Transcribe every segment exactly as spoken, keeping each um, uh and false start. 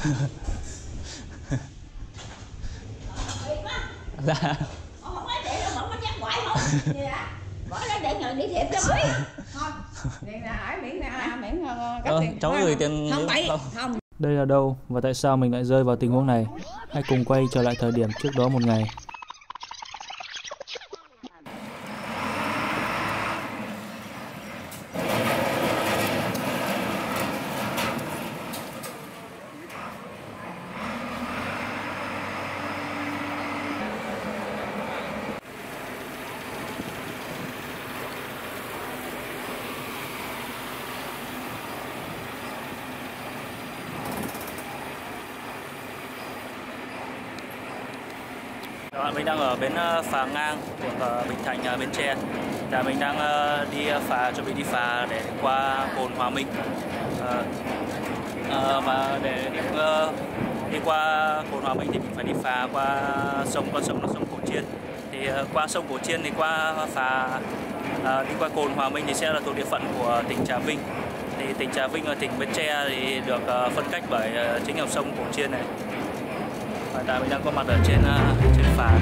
Dạ. Không có điện mà có dám quậy không? Gì ạ? Bỏ ra điện rồi đi thiệp cho mới. Thôi, điện là hỏi miễn là miễn cấp tiền. Cháu gửi tiền Không bậy, không. Đây là đâu và tại sao mình lại rơi vào tình huống này? Hãy cùng quay trở lại thời điểm trước đó một ngày. Mình đang ở bến phà ngang thuộc Bình Thạnh, Bến Tre. Và mình đang đi phà, chuẩn bị đi phà để qua cồn Hòa Minh. À, à, và để đi, đi qua cồn Hòa Minh thì mình phải đi phà qua sông, qua sông là sông Cổ Chiên. Thì qua sông Cổ Chiên thì qua phà à, đi qua cồn Hòa Minh thì sẽ là thuộc địa phận của tỉnh Trà Vinh. Thì tỉnh Trà Vinh và tỉnh Bến Tre thì được phân cách bởi chính dòng sông Cổ Chiên này. Hiện tại mình đang có mặt ở trên trên phà.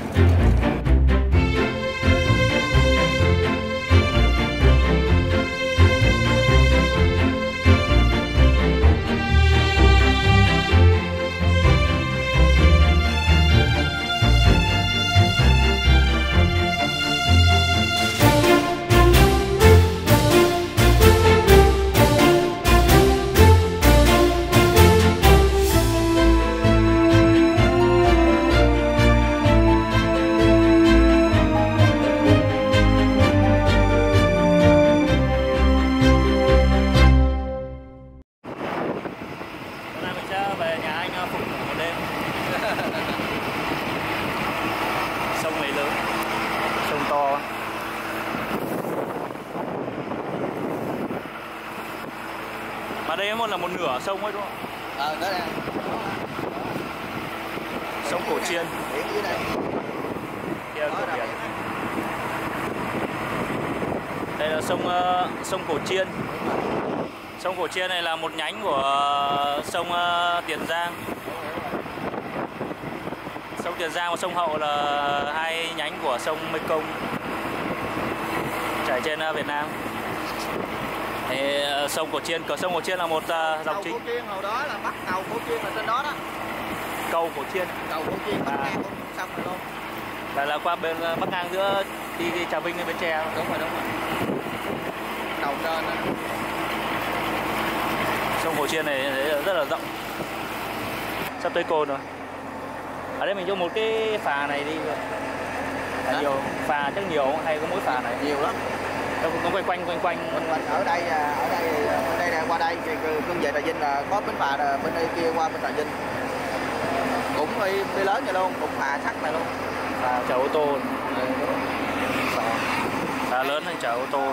Sông này lớn, sông to. Mà đây là một nửa sông ấy đúng không? Ờ, đó là sông Cổ Chiên. Biển dưới đây. Kia cửa biển. Đây là sông uh, sông Cổ Chiên. Sông Cổ Chiên này là một nhánh của uh, sông uh, Tiền Giang. Sông Tiền Giang và sông Hậu là hai nhánh của sông Mekong chảy trên Việt Nam. Thì sông Cổ Chiên, cửa sông Cổ Chiên là một uh, dòng chính. Cầu Cổ Chiên hồi đó là bắt cầu Cổ Chiên là trên đó đó. Cầu Cổ Chiên. Cầu Cổ Chiên bắt ngang sông này luôn. Là là qua bên bắc ngang giữa đi, đi Trà Vinh đến Bến Tre. Đúng rồi, đúng rồi. Đầu trên đó. Sông Cổ Chiên này rất là rộng. Sắp tới cồn rồi. Ở đây mình cho một cái phà này đi. Là nhiều phà chắc nhiều hay có mỗi phà này? Nhiều lắm. Nó cũng quanh quanh quanh quanh. Quanh ở đây ở đây bên đây là qua đây thì cương về Trà Vinh là có bến phà bên đây kia qua bên Trà Vinh. Cũng đi, đi lớn vậy luôn, cũng phà sắt này luôn. Phà chở ô tô. Phà lớn hay chở ô tô.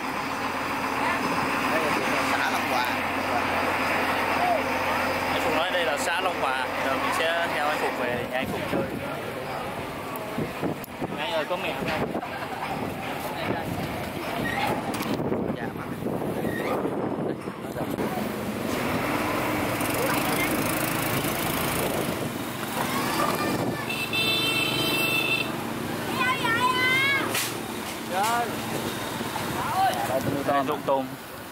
Đây là xã Long Hòa. Anh Phục nói đây là xã Long Hòa. Giờ mình sẽ theo anh Phục về nhà anh Phục chơi. Anh ơi có mẹ không? Dạ mà. Đây dụng tôm.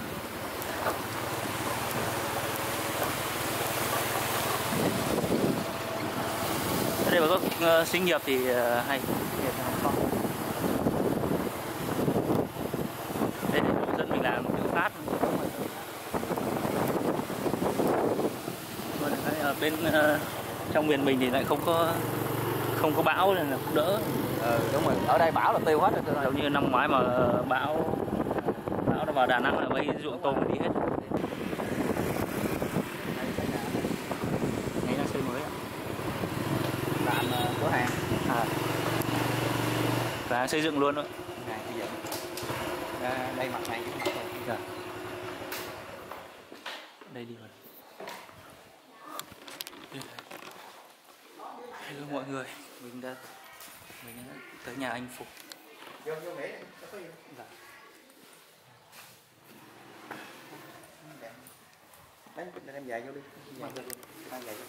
Đây mà có uh, xí nghiệp thì uh, hay nghiệp không có. Đây để dẫn mình làm tự phát. Ở bên uh, trong miền mình thì lại không có không có bão nên là cũng đỡ. Ừ, đúng rồi. Ở đây bão là tiêu hết rồi. Giống như năm ngoái mà bão bão nó vào Đà Nẵng là mấy ruộng tôm đi hết. Ngày đang xây mới ạ. Làm cửa hàng. À. Cửa hàng xây dựng luôn đó. Này xây dựng. À, đây mặt này. Dạ. Đây đi vào. Hello mọi người, mình đã mình đã tới nhà anh Phục. Vô vô Mỹ đi, có gì? Dạ. Đấy, đem giày vô đi. Mang giày luôn. Mang giày vô.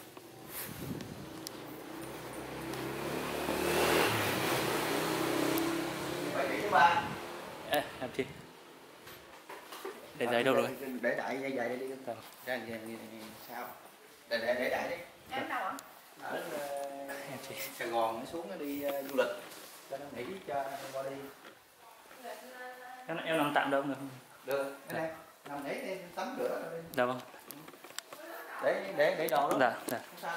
Vậy đi thứ ba. Ê, em chi? Để giấy đâu rồi? Để đại dây giày đây đi. Đâu? Ra giày sao? Để để để đại đi. Em đâu ạ? Ở uh, Sài Gòn nó xuống nó đi uh, du lịch. Cho nó nghỉ cho qua đi. Em, em nằm tạm đâu được không? Được, cái đây. Nằm để tắm rửa rồi đi. Đâu không? Để để để đồ đó. Dạ, dạ. Không sao.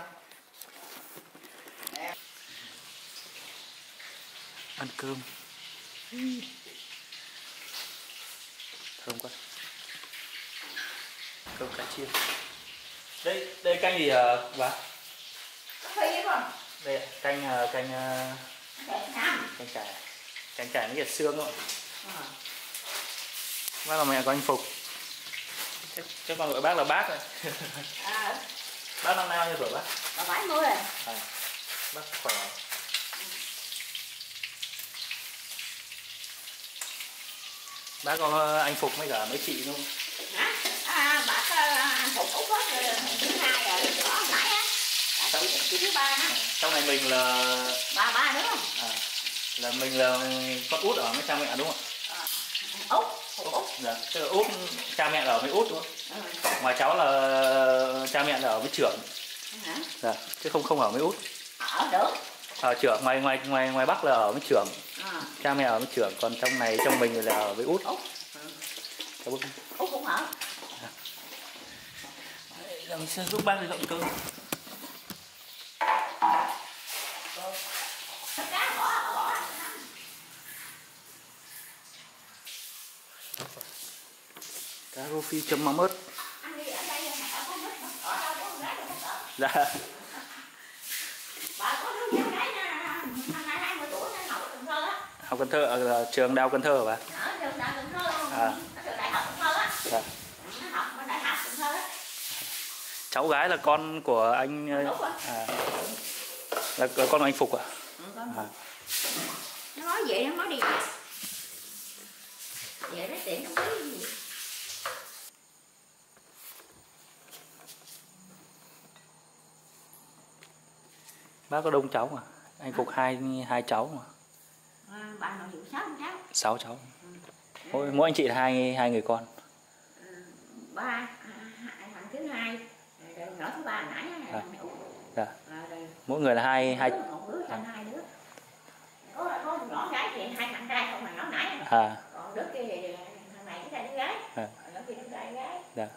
Ăn cơm. Thơm quá. Cơm cá chiên. Đây, đây canh gì hả bà? Phi không? Đây canh canh canh cải. Canh cải với xương không? À. Bác là mẹ của anh Phục. Chắc con gọi bác là bác rồi. À. Bác năm nay bao nhiêu tuổi bác? Bà bảy mươi rồi. À, bác khỏe. Bác có anh Phục với cả mấy chị luôn. Hả? À, bác anh Phục Út hết rồi, thứ hai rồi, có hồi nãy á. Là chị, chị thứ ba đó. À, trong này mình là Ba ba đúng không? à, là mình là con út ở với cha mẹ đúng không ạ? À, Út, Phục Út. Dạ, tức là út cha mẹ là ở với út đúng không? Ừ. Ngoài cháu là cha mẹ là ở với trưởng. Hả? Dạ, chứ không không ở với út. Ở được. Ở trưởng ngoài ngoài ngoài ngoài Bắc là ở với trưởng. À. Cha mẹ ở với trưởng, còn trong này trong mình là ở với út. Út. Ừ. Út cũng ở. Giờ mình sẽ giúp bác đi dọn cơm. Cá rô phi chấm mắm ớt. Anh đi ở đây mà có mít ở đâu có con gái đâu có. Dạ. Bà có đứa con gái năm nay hai mươi tuổi nên học ở Cần Thơ á. Học Cần Thơ ở trường Đại học Cần Thơ hả bà? Ở trường Đại học Cần Thơ luôn. À. Ở trường Đại học Cần Thơ á. Dạ. Nó học bên Đại học Cần Thơ á. Cháu gái là con của anh à, là con của anh Phục à? Ừ, con. À. Nó nói vậy nó nói đi về. Về nó tiện không biết gì. Bác có đông cháu mà. Anh Phục hai hai cháu mà. À, bà nội vụ sáu cháu. Sáu cháu. Ừ. Mỗi mỗi anh chị là hai hai người con. Ừ, ba thằng thứ hai rồi nhỏ thứ ba nãy là mẹ Út. Dạ. À, mỗi người là hai hai một đứa trong hai đứa. Có có nhỏ gái thì hai thằng trai không mà nhỏ nãy. À. Còn đứa kia thì thằng này cái trai đứa gái. À. Đứa kia đứa trai gái. Dạ.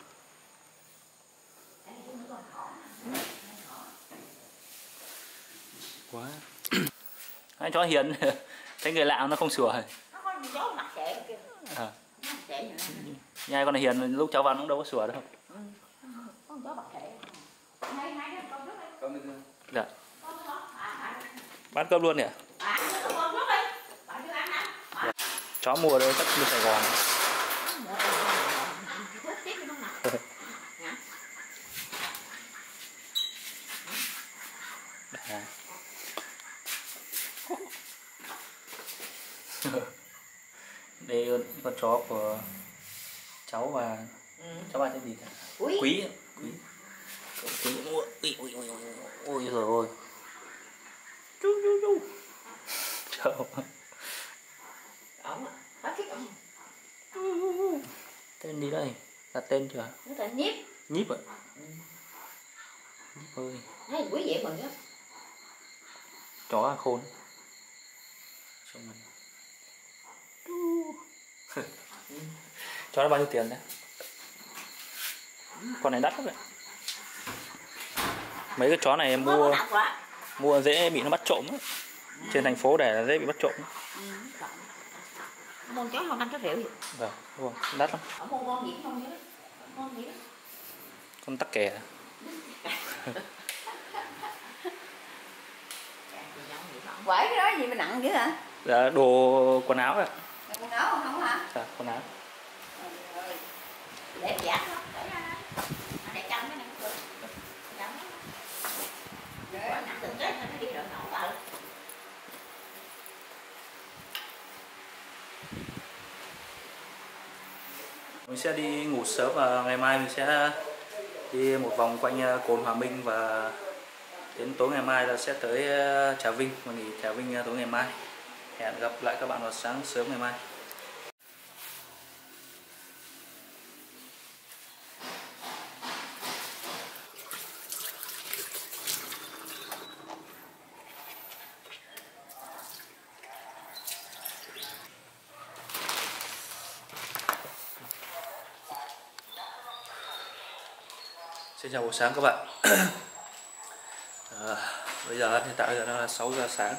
Quá. Anh chó hiền. Thấy người lạ nó không sủa rồi. Nó có chó mặt trẻ kia. À. Trẻ Nhai con này hiền lúc cháu vào nó cũng đâu có sủa đâu. Ừ. Có chó mặt trẻ. Hai hai đứa con nước đi. Con nước. Dạ. Con nước đó. À, Bán cơm luôn nhỉ? à, con nước đi. Bạn chưa ăn hả? Dạ. Chó mua đây chắc đi Sài Gòn. À. Đây con chó của cháu và ừ. Cháu ba tên gì? Quý. Quý. Quý. Quý. Ui ui ui ui ui rồi ôi. Chú chú chú. Cháu. Ổng á, thích ổng. Tên gì đây? Đặt tên chưa? Nó tên Nhíp. Nhíp ạ. Ừ. Nhíp ơi. Đấy, quý vậy mình đó. Chó à khôn. Trông mình. Chó nó bao nhiêu tiền đấy? Con này đắt lắm đấy. Mấy cái chó này em mua mua dễ bị nó bắt trộm ấy. Trên thành phố để là dễ bị bắt trộm. Ừ, mua chó không năm cái rượu gì? Vâng, đúng rồi, đắt lắm. Ở mua con gì không nhớ. Con gì đó. Con tắc kè. Quẩy cái đó gì mà nặng dữ hả? Dạ, đồ quần áo ạ. Quần áo không hả? Dạ, quần áo. Để giảm nó, để ra đó. Để trong cái này cũng được. Trong đó. Để nặng từng cái nó đi rồi nổ vào. Mình sẽ đi ngủ sớm và ngày mai mình sẽ đi một vòng quanh cồn Hòa Minh và đến tối ngày mai là sẽ tới Trà Vinh và nghỉ Trà Vinh tối ngày mai. Hẹn gặp lại các bạn vào sáng sớm ngày mai. Xin chào buổi sáng các bạn. à, Bây giờ hiện tại giờ là sáu giờ sáng.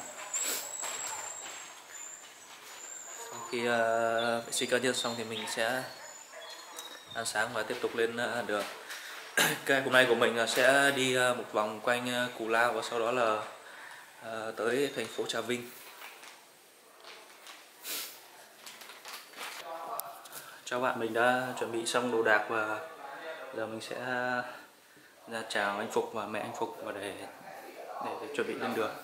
Sau khi uh, vệ sinh cá nhân xong thì mình sẽ ăn sáng và tiếp tục lên uh, đường. Cái hôm nay của mình là sẽ đi uh, một vòng quanh uh, Cù Lao và sau đó là uh, tới thành phố Trà Vinh. Chào bạn, mình đã chuẩn bị xong đồ đạc và giờ mình sẽ ra chào anh Phục và mẹ anh Phục và để, để, để chuẩn bị lên đường.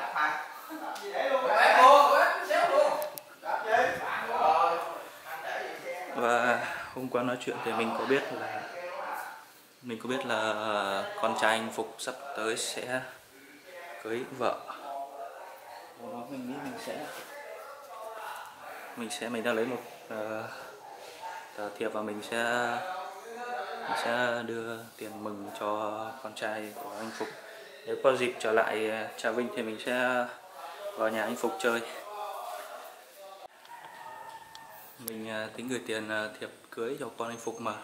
Và hôm qua nói chuyện thì mình có biết là mình có biết là con trai anh Phục sắp tới sẽ cưới vợ. Hôm đó mình nghĩ mình sẽ mình sẽ mình đã lấy một uh, tờ thiệp và mình sẽ mình sẽ đưa tiền mừng cho con trai của anh Phục. Nếu có dịp trở lại Trà Vinh thì mình sẽ vào nhà anh Phục chơi. Mình tính gửi tiền thiệp cưới cho con anh Phục mà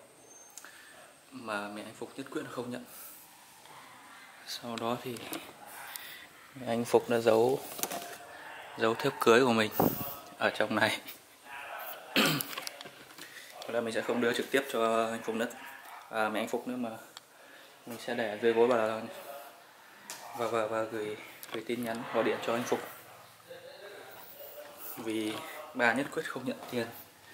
mà mẹ anh Phục nhất quyết không nhận. Sau đó thì mẹ anh Phục đã giấu giấu thiệp cưới của mình ở trong này. Là mình sẽ không đưa trực tiếp cho anh Phục nữa và mẹ anh Phục nữa, mà mình sẽ để dưới gối và và và, và gửi gửi tin nhắn gọi điện cho anh Phục, vì bà nhất quyết không nhận tiền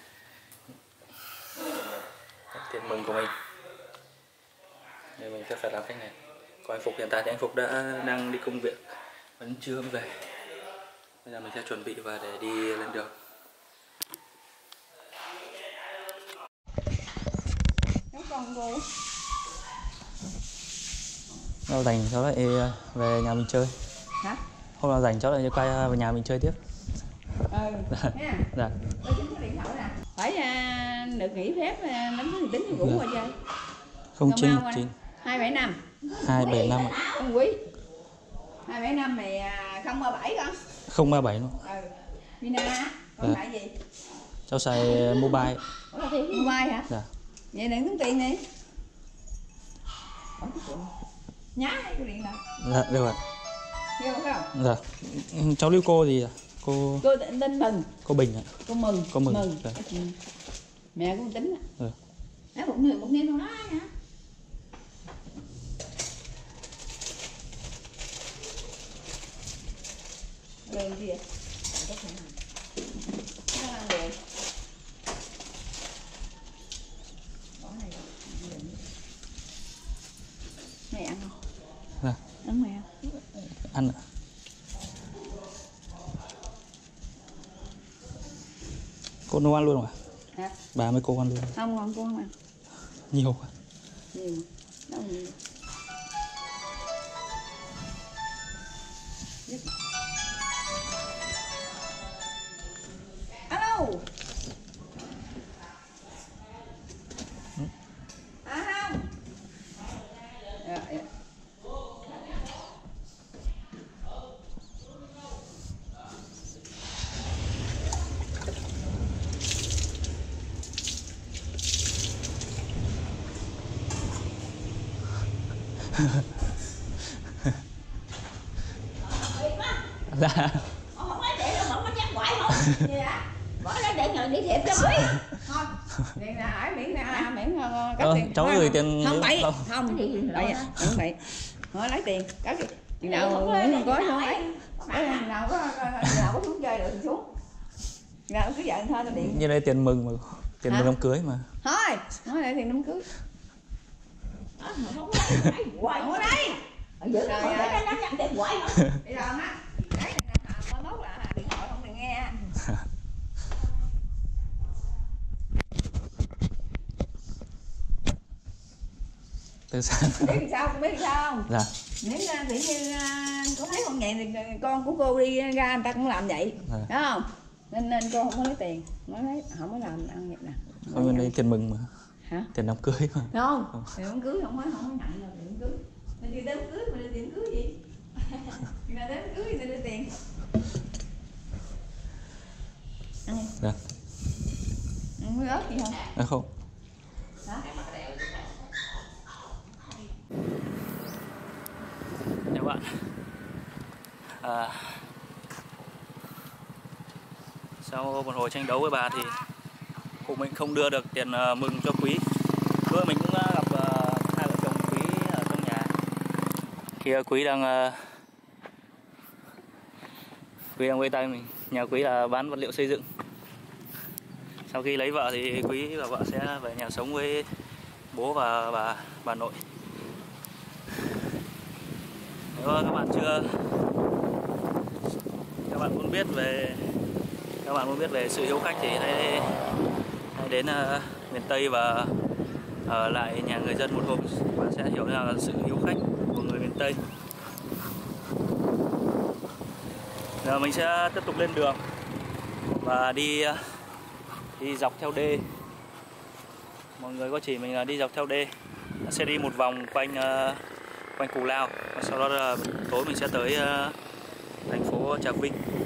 tiền mừng của mình nên mình sẽ phải làm cách này. Còn anh Phục hiện tại thì anh Phục đã đang đi công việc, vẫn chưa về. Bây giờ mình sẽ chuẩn bị và để đi lên đường. Hôm nào rảnh cháu lại về nhà mình chơi. Hả? Hôm nào rảnh cháu lại quay về nhà mình chơi tiếp. Ừ. Dạ. Nha. Dạ. Tôi chính cái điện thoại nè. Phải uh, được nghỉ phép năm thứ thì tính ngủ rồi chơi. Không chín chín. hai bảy năm. hai bảy năm ạ. Con Quý. hai bảy năm này không ba bảy con. Không ba bảy luôn. Ừ. Vina, con xài gì? Cháu xài mobile. Mobile hả? Dạ. Vậy đừng tốn tiền đi. Nhá cái điện nào? Dạ, được rồi. Hiểu không? Dạ. Cháu lưu cô gì ạ? Cô Cô tên Mừng. Cô Bình ạ. Cô Mừng. Cô Mừng. Mừng. Dạ. Mẹ cũng tính á. Ừ. Đó, một người một niên đâu đó hả? Đường gì vậy? Nó ăn đường. Bỏ này. Mày ăn không? Dạ. Ăn mày không? Ăn ạ. Cô nấu ăn luôn à? Hả? Bà mấy cô ăn luôn. Không, không, cô không ăn. Nhiều à? Nhiều. Đâu nhiều. Alo. À không. Dạ, dạ. Dạ. Không nói để đâu mà nó chắc quậy không? Gì hả? Bỏ ra để nhờ đi thiệp cho quý. Thôi. Miệng là hỏi miệng là miệng cắt Ờ, tiền. cháu gửi tiền Không bậy. đâu. Không. Bậy. Không bậy. Thôi lấy tiền. Cắt đi. Chừng nào miếng không có không lấy. Chừng nào có nào có xuống chơi được thì xuống. Chừng nào cứ giận thôi tao điện. Như đây tiền mừng mà. Tiền mừng đám cưới mà. Thôi. Nói lại tiền đám cưới. Không có đây. Giữ rồi để nó nhắn tiền quậy không? Bây giờ ha. Đấy là mốt là điện thoại không được nghe. Từ sáng. Biết sao không biết sao không? Dạ. Nếu tự nhiên cô thấy con vậy thì con của cô đi ra người ta cũng làm vậy, dạ. Đúng không? Nên nên cô không có lấy tiền, mới lấy không có làm ăn vậy nè. Không có lấy tiền mừng mà. Hả? Tiền đám cưới mà. Không, tiền đám cưới không có không có nhận là tiền đám cưới. Nên đi đám cưới mà đưa tiền cưới gì? Người ta đám cưới người ta đưa tiền. Ăn đi. Dạ. Ăn muối ớt gì không? À, không. Hả? Các bạn, à, sau một hồi tranh đấu với bà thì cụ mình không đưa được tiền uh, mừng cho Quý. Bữa mình cũng uh, gặp uh, hai vợ chồng Quý ở trong nhà. Kia Quý đang uh, Quý đang quay tay mình. Nhà Quý là bán vật liệu xây dựng. Sau khi lấy vợ thì Quý và vợ sẽ về nhà sống với bố và bà bà nội. Nếu các bạn chưa các bạn muốn biết về các bạn muốn biết về sự hiếu khách thì hãy, hãy đến uh, miền Tây và ở lại nhà người dân một hôm, bạn sẽ hiểu là sự hiếu khách của người miền Tây. Giờ mình sẽ tiếp tục lên đường và đi đi dọc theo đê. Mọi người có chỉ mình là đi dọc theo đê, sẽ đi một vòng quanh uh, quanh Cù Lao và sau đó là tối mình sẽ tới uh, thành phố Trà Vinh.